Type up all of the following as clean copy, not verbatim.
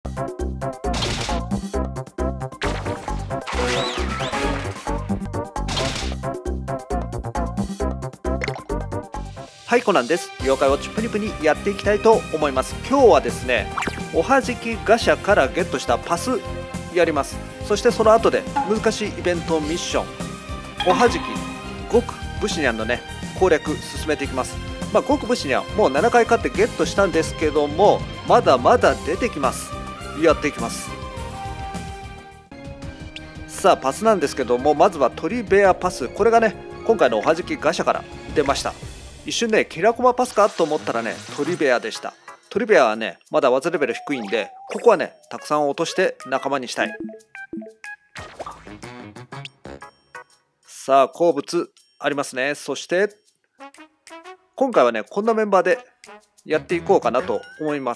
はい、コナンです。妖怪ウォッチプニプニやっていきたいと思います。今日はですね、おはじきガシャからゲットしたパスやります。そしてその後で難しいイベントミッション、おはじき極武士ニャンのね攻略進めていきます。極武士ニャンもう7回勝ってゲットしたんですけども、まだまだ出てきます。やっていきます。さあパスなんですけども、まずは鳥ベアパス、これがね今回のおはじきガシャから出ました。一瞬ねキラコマパスかと思ったらね鳥ベアでした。鳥ベアはねまだ技レベル低いんで、ここはねたくさん落として仲間にしたい。さあ好物ありますね。そして今回はねこんなメンバーでやっていこうかなと思います。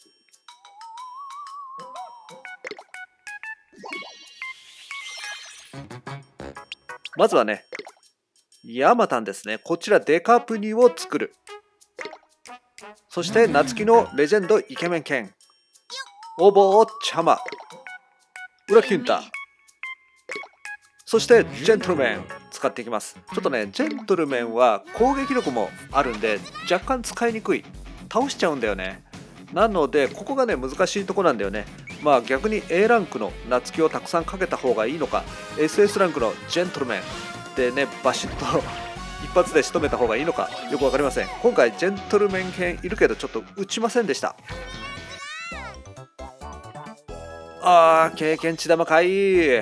まずはねヤマタンですね。こちらデカプニを作る。そして夏希のレジェンドイケメン犬オボーチャマウラキュンタ、そしてジェントルメン使っていきます。ちょっとねジェントルメンは攻撃力もあるんで若干使いにくい、倒しちゃうんだよね。なのでここがね難しいとこなんだよね。逆に A ランクの夏希をたくさんかけた方がいいのか、 SS ランクのジェントルメンでねバシッと一発で仕留めた方がいいのかよく分かりません。今回ジェントルメン犬いるけどちょっと打ちませんでした。経験値玉かい。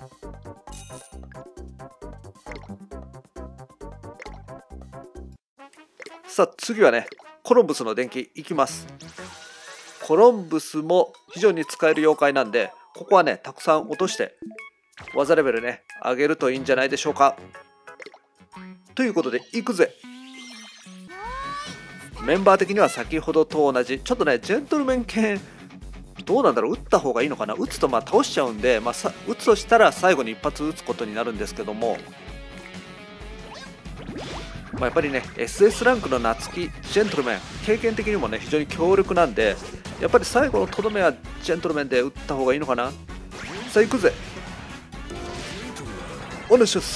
さあ次はねコロンブスの電気いきます。コロンブスも非常に使える妖怪なんで、ここはねたくさん落として技レベルね上げるといいんじゃないでしょうか。ということでいくぜ。メンバー的には先ほどと同じ、ちょっとねジェントルメン犬どうなんだろう、打った方がいいのかな。打つと倒しちゃうんで、打つとしたら最後に一発打つことになるんですけども、やっぱりね SS ランクの夏希ジェントルメン経験的にもね非常に強力なんで、やっぱり最後のとどめはジェントルメンで打った方がいいのかな。さあ行くぜ。お願いします。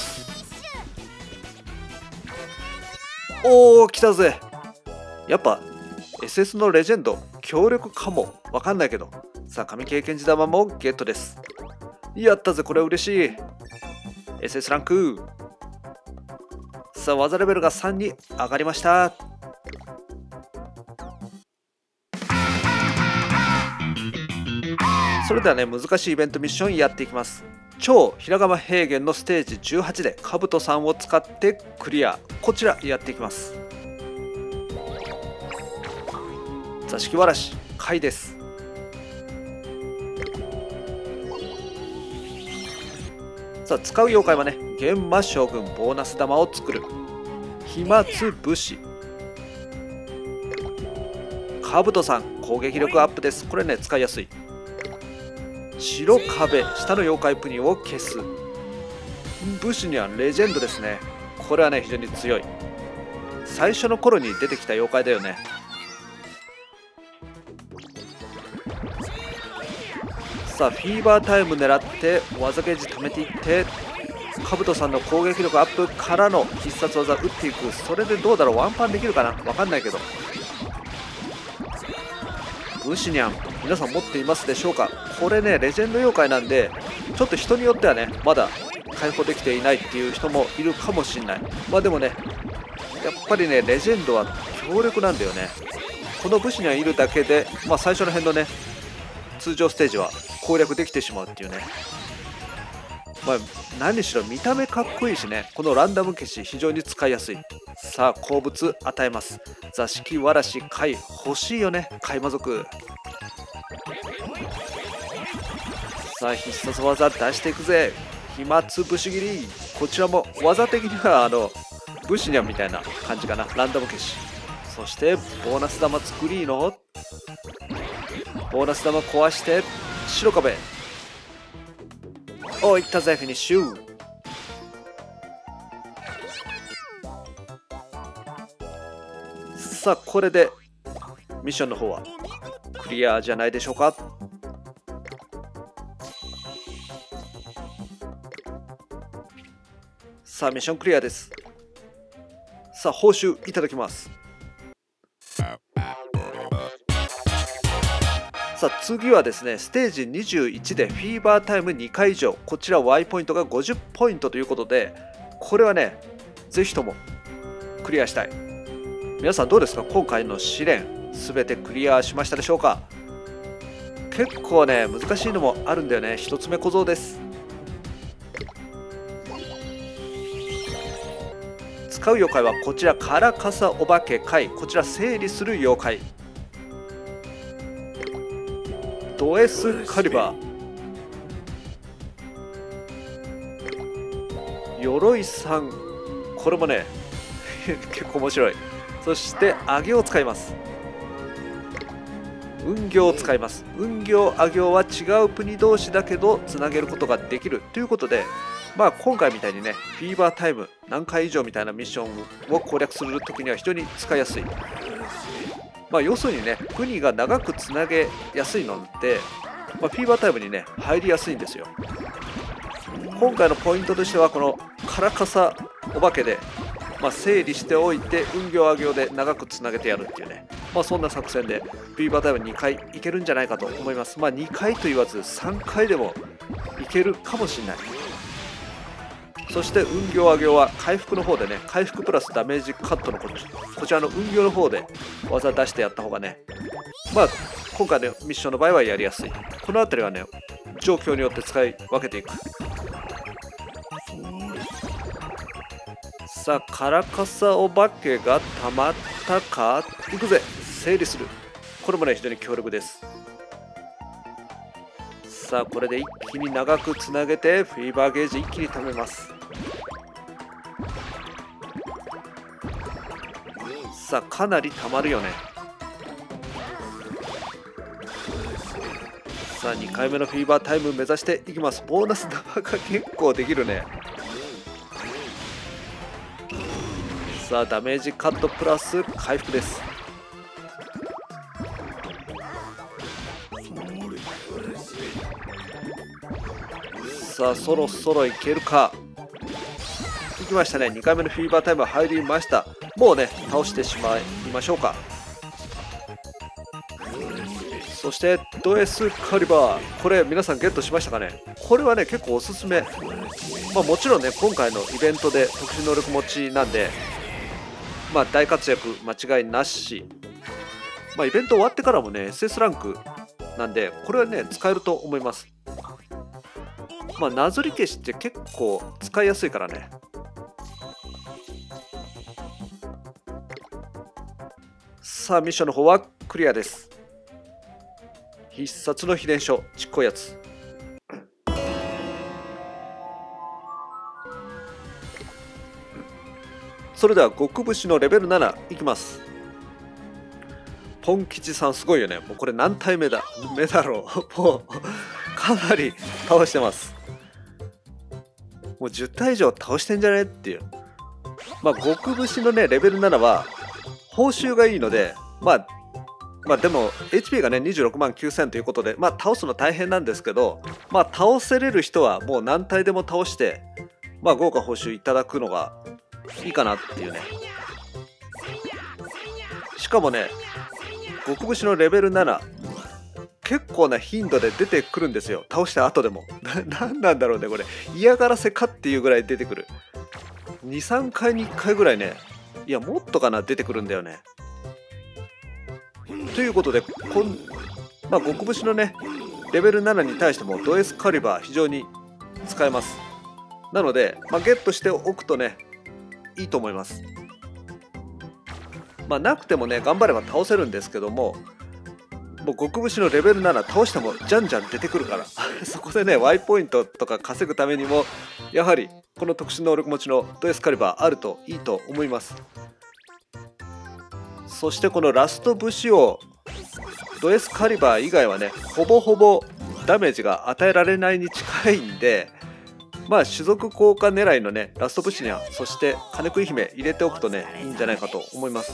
おー来たぜ。やっぱ SS のレジェンド強力かもわかんないけど、さあ神経験値玉もゲットです。やったぜ、これ嬉しい。 SS ランク。さあ技レベルが3に上がりました。それではね難しいイベントミッションやっていきます。超平釜平原のステージ18でカブトさんを使ってクリア、こちらやっていきます。座敷わらし貝です。さあ使う妖怪はね玄魔将軍ボーナス玉を作る、飛沫武士、カブトさん攻撃力アップです。これね使いやすい。白壁下の妖怪プニを消す。武士にはレジェンドですね。これはね非常に強い。最初の頃に出てきた妖怪だよね。さあフィーバータイム狙って技ゲージ貯めていって、カブトさんの攻撃力アップからの必殺技打っていく。それでどうだろう、ワンパンできるかな、わかんないけど。ブシニャン皆さん持っていますでしょうか。これねレジェンド妖怪なんでちょっと人によってはねまだ解放できていないっていう人もいるかもしれない。でもねやっぱりねレジェンドは強力なんだよね。このブシニャンいるだけで最初の辺のね通常ステージは攻略できてしまうっていうね。何しろ見た目かっこいいしね、このランダム消し非常に使いやすい。さあ好物与えます。座敷わらし貝欲しいよね、貝魔族。さあ必殺技出していくぜ。飛沫武士切り、こちらも技的には武士にゃんみたいな感じかな、ランダム消し。そしてボーナス玉作りのボーナス玉壊して白壁。お、いったぜ、フィニッシュ。さあこれでミッションの方はクリアじゃないでしょうか。 さあミッションクリアです。さあ報酬いただきます。さあ次はですね、ステージ21でフィーバータイム2回以上、こちら Y ポイントが50ポイントということで、これはねぜひともクリアしたい。皆さんどうですか、今回の試練全てクリアしましたでしょうか。結構ね難しいのもあるんだよね。一つ目小僧です。使う妖怪はこちらカラカサお化け怪、こちら整理する妖怪。ド S カリバー、鎧さん、これもね結構面白い。そして上げを使います。運行を使います。運行上行は違う国同士だけどつなげることができるということで、まあ今回みたいにねフィーバータイム何回以上みたいなミッションを攻略するときには非常に使いやすい。まあ要するにね国が長くつなげやすいので、まあ、フィーバータイムにね入りやすいんですよ。今回のポイントとしてはこのカラカサお化けで、まあ、整理しておいて運行上行で長くつなげてやるっていうね、まあ、そんな作戦でフィーバータイム2回いけるんじゃないかと思います。まあ2回と言わず3回でもいけるかもしれない。そして運行上行は回復の方でね、回復プラスダメージカットのこちらの運行の方で技出してやった方がね、まあ今回のミッションの場合はやりやすい。この辺りはね状況によって使い分けていく。さあカラカサお化けがたまったか。いくぜ、整理する。これもね非常に強力です。さあこれで一気に長くつなげてフィーバーゲージ一気に貯めます。さあかなりたまるよね。さあ2回目のフィーバータイム目指していきます。ボーナス玉が結構できるね。さあダメージカットプラス回復です。さあそろそろいけるか。いきましたね。2回目のフィーバータイム入りました。もうね倒してしまいましょうか。そしてド S カリバー、これ皆さんゲットしましたかね。これはね結構おすすめ。まあもちろんね今回のイベントで特殊能力持ちなんで、まあ大活躍間違いなし。まあイベント終わってからもね SS ランクなんでこれはね使えると思います。まあなぞり消しって結構使いやすいからね。さあミッションの方はクリアです。必殺の秘伝書ちっこいやつ。それでは極節のレベル7いきます。ポン吉さんすごいよね。もうこれ何体目だろうもうかなり倒してます。もう10体以上倒してんじゃねっていう。まあ極節のねレベル7は報酬がいいので、まあでも HP がね26万9000ということで、まあ倒すの大変なんですけど、まあ倒せれる人はもう何体でも倒して、まあ豪華報酬いただくのがいいかなっていうね。しかもね極節のレベル7結構な頻度で出てくるんですよ。倒した後でも何なんだろうねこれ、嫌がらせかっていうぐらい出てくる。23回に1回ぐらいね、いやもっとかな出てくるんだよね。ということでまあ極節のねレベル7に対してもド S カリバー非常に使えます。なので、まあ、ゲットしておくとねいいと思います。まあなくてもね頑張れば倒せるんですけども、もう極節のレベル7倒してもじゃんじゃん出てくるからそこでね Y ポイントとか稼ぐためにもやはりこの特殊能力持ちのド S カリバーあるといいと思います。そしてこのラスト武士王ド S カリバー以外はねほぼほぼダメージが与えられないに近いんで、まあ種族効果狙いのねラスト武士にはそして金食い姫入れておくとねいいんじゃないかと思います。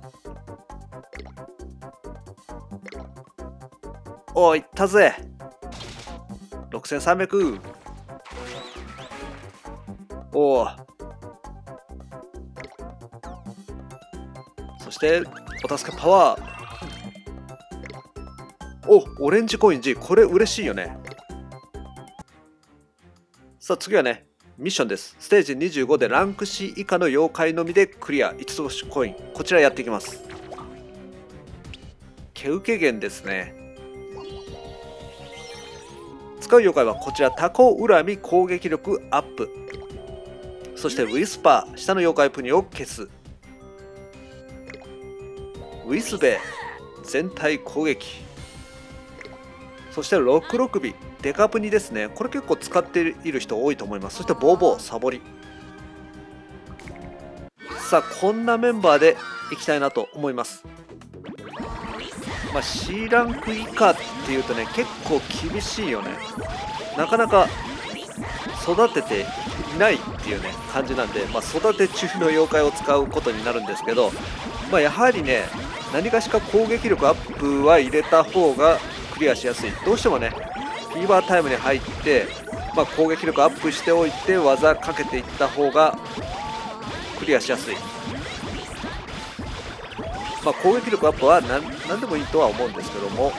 おいったぜ6300。おおしてお助けパワー。お、オレンジコイン G、 これ嬉しいよね。さあ次はねミッションです。ステージ25でランク C 以下の妖怪のみでクリア5つ星コイン、こちらやっていきます。毛受け源ですね。使う妖怪はこちら、タコ恨み攻撃力アップ、そしてウィスパー、下の妖怪プニを消す、ウィスベ全体攻撃、そして66尾デカプニですね。これ結構使っている人多いと思います。そしてボーボーサボリ。さあこんなメンバーでいきたいなと思います。C ランク以下っていうとね結構厳しいよね。なかなか育てていないっていうね感じなんで、育て中の妖怪を使うことになるんですけど、やはりね何かしか攻撃力アップは入れた方がクリアしやすい。どうしてもねフィーバータイムに入って、攻撃力アップしておいて技かけていった方がクリアしやすい。攻撃力アップは何でもいいとは思うんですけども、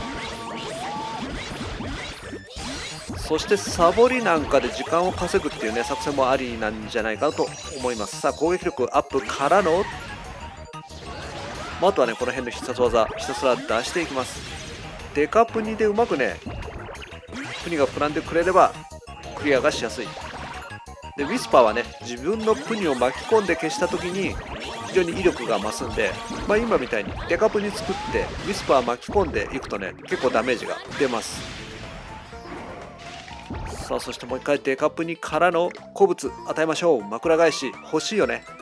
そしてサボりなんかで時間を稼ぐっていうね作戦もありなんじゃないかなと思います。さあ攻撃力アップからの、あとはねこの辺の必殺技ひたすら出していきます。デカプニでうまくねプニが膨らんでくれればクリアがしやすい。でウィスパーはね自分のプニを巻き込んで消した時に非常に威力が増すんで、今みたいにデカプニ作ってウィスパー巻き込んでいくとね結構ダメージが出ます。さあそしてもう一回デカプニからの古物与えましょう。枕返し欲しいよね。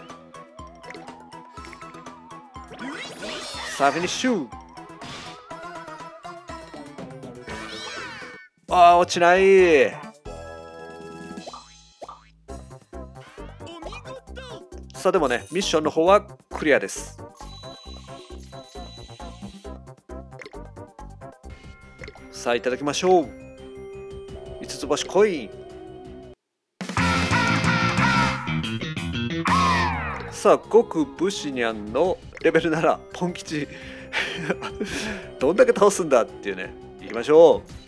さあフィニッシュ。落ちない。さあでもねミッションの方はクリアです。さあいただきましょう。5つ星コイン。さあ極武士ニャンのレベル7ポン吉どんだけ倒すんだっていうね。いきましょう。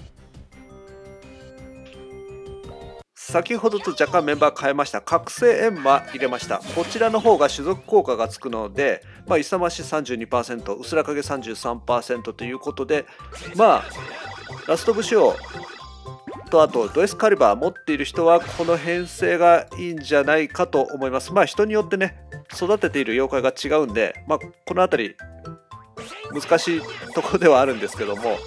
先ほどと若干メンバー変えました。覚醒閻魔入れました。こちらの方が種族効果がつくので、勇まし 32%、薄ら影 33% ということで、ラスト武士王とあとドエスカリバー持っている人はこの編成がいいんじゃないかと思います。人によってね育てている妖怪が違うんで、この辺り難しいところではあるんですけども、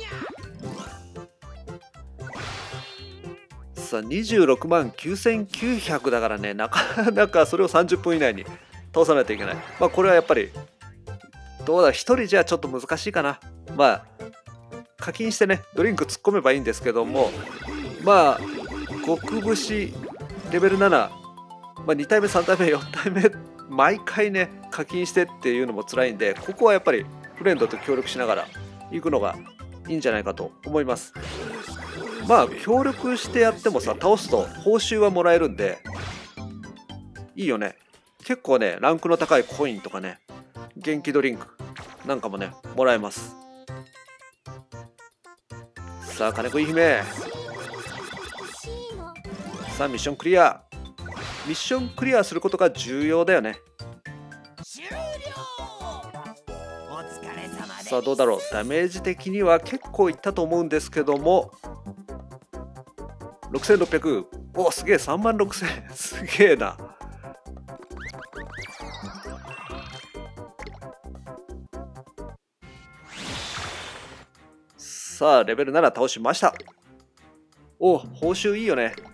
さあ26万9900だからねなかなかそれを30分以内に倒さないといけない。これはやっぱりどうだ1人じゃちょっと難しいかな。課金してねドリンク突っ込めばいいんですけども、極節レベル7、2体目3体目4体目毎回ね課金してっていうのも辛いんで、ここはやっぱりフレンドと協力しながら行くのがいいんじゃないかと思います。協力してやってもさ倒すと報酬はもらえるんでいいよね。結構ねランクの高いコインとかね元気ドリンクなんかもねもらえます。さあ金子い姫。さあミッションクリア。ミッションクリアすることが重要だよね。さあどうだろう。ダメージ的には結構いったと思うんですけども、6600。おすげえ、3万6000すげえな。さあレベル7倒しました。お報酬いいよね。